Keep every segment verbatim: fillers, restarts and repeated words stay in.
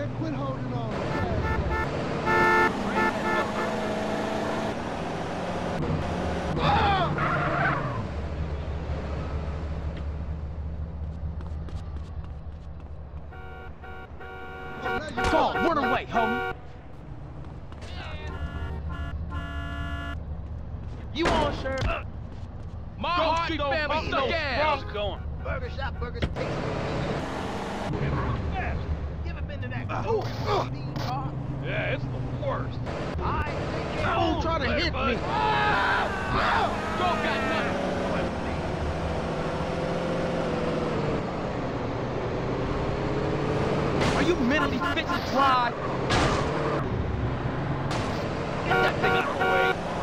man. Quit holding on. Come on, run away, homie. You on, sir? My heart don't family suck ass. Going. Burger shop, burgers, pizza. Give him into that. Oh, Yeah, it's the worst. I think Don't try to hit me. Dog got nothing. Are you mentally fit to drive? Get that thing out of the way.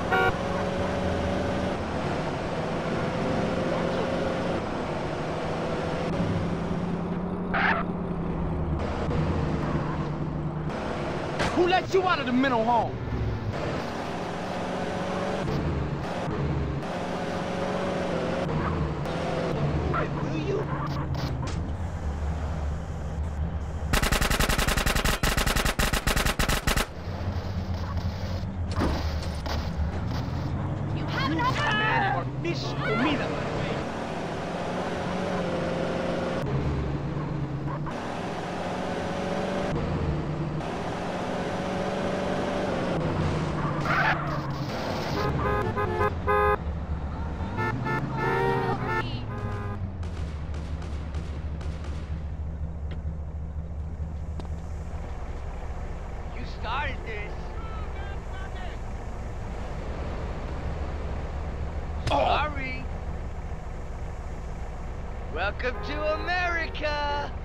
Who let you out of the mental home? will you? You have enough. Miss comida. You started this. Sorry. Welcome to America.